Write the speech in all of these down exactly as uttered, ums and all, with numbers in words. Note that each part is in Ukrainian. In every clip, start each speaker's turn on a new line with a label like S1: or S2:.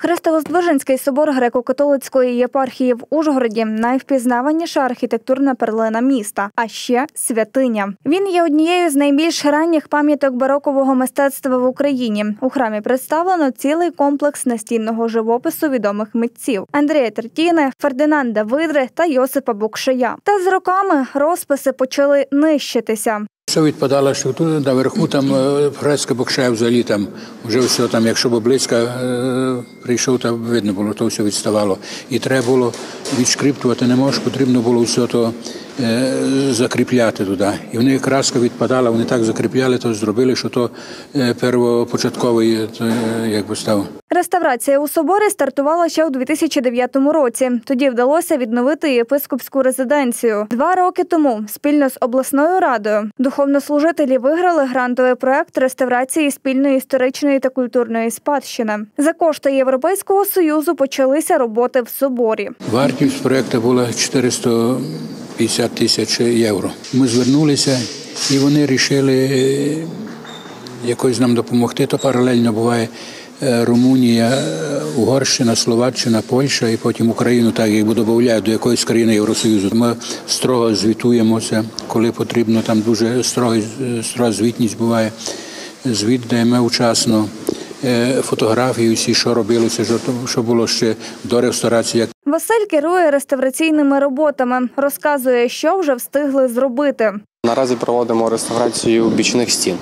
S1: Хрестово-Здвиженський собор греко-католицької єпархії в Ужгороді – найвпізнаваніша архітектурна перлина міста, а ще святиня. Він є однією з найбільш ранніх пам'яток барокового мистецтва в Україні. У храмі представлено цілий комплекс настінного живопису відомих митців – Андрія Тертіни, Фердинанда Видри та Йосипа Бокшая. Та з роками розписи почали нищитися.
S2: Все відпадало, що тут наверху там фреска Бокшая взагалі там вже все там, якщо б близько е, прийшов, то видно було, то все відставало. І треба було відшкриптувати не можеш, потрібно було все то е, закріпляти туди. І вони краска відпадала, вони так закріпляли, то зробили, що то е, первопочатковий то, е, якби став.
S1: Реставрація у соборі стартувала ще у дві тисячі дев'ятому році. Тоді вдалося відновити єпископську резиденцію. Два роки тому спільно з обласною радою духовнослужителі виграли грантовий проект реставрації спільної історичної та культурної спадщини. За кошти Європейського Союзу почалися роботи в соборі.
S2: Вартість проекту була чотириста п'ятдесят тисяч євро. Ми звернулися і вони вирішили якось нам допомогти, то паралельно буває Румунія, Угорщина, Словаччина, Польща і потім Україну, так як додають до якоїсь країни Євросоюзу. Ми строго звітуємося, коли потрібно, там дуже строга, строга звітність буває. Звіт даємо вчасно, фотографії всі, що робилося, що було ще до реставрації.
S1: Василь керує реставраційними роботами, розказує, що вже встигли зробити.
S3: Наразі проводимо реставрацію бічних стін.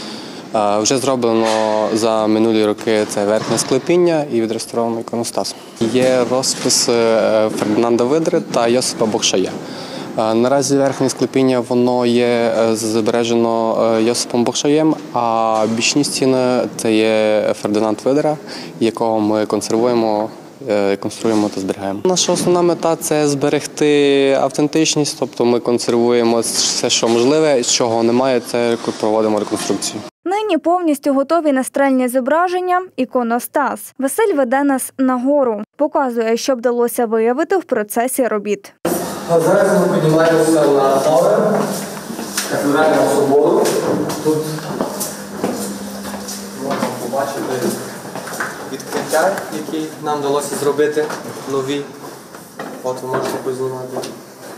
S3: Вже зроблено за минулі роки це верхнє склепіння і відреставрований іконостас. Є розпис Фердинанда Видри та Йосипа Бокшая. Наразі верхнє склепіння воно є збережено Йосипом Бокшаєм, а бічні стіни – це є Фердинанд Видра, якого ми консервуємо, конструюємо та зберігаємо. Наша основна мета – це зберегти автентичність, тобто ми консервуємо все, що можливе, чого немає, це проводимо реконструкцію.
S1: Нині повністю готові настрельні зображення – іконостас. Василь веде нас нагору. Показує, що вдалося виявити в процесі робіт.
S4: А зараз ми піднімаємося на тавер кафедрального собору. Тут можна побачити відкриття, які нам вдалося зробити нові. От ви можете познімати.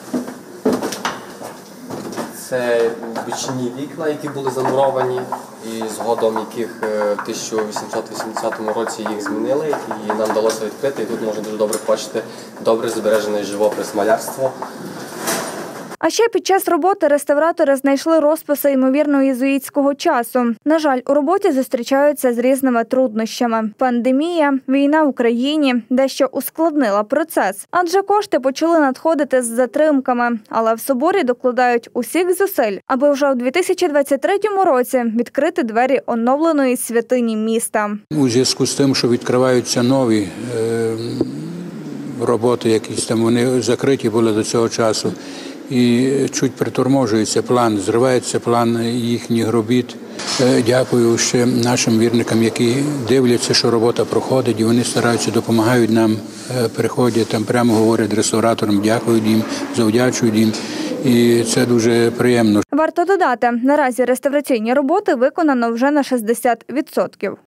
S4: Це бічні вікна, які були замуровані, і згодом яких в тисяча вісімсот вісімдесятому році їх змінили, і нам вдалося відкрити. І тут можна дуже добре бачити добре збережений живопис, малярство.
S1: А ще під час роботи реставратори знайшли розписи ймовірно єзуїтського часу. На жаль, у роботі зустрічаються з різними труднощами. Пандемія, війна в Україні дещо ускладнила процес. Адже кошти почали надходити з затримками. Але в соборі докладають усіх зусиль, аби вже у дві тисячі двадцять третьому році відкрити двері оновленої святині міста.
S2: У зв'язку з тим, що відкриваються нові е, роботи, якісь там вони закриті були до цього часу, і чуть приторможується план, зривається план їхніх робіт. Дякую ще нашим вірникам, які дивляться, що робота проходить, і вони стараються, допомагають нам, приходять, там прямо говорять реставраторам, дякують їм, завдячують їм. І це дуже приємно.
S1: Варто додати, наразі реставраційні роботи виконано вже на шістдесят відсотків.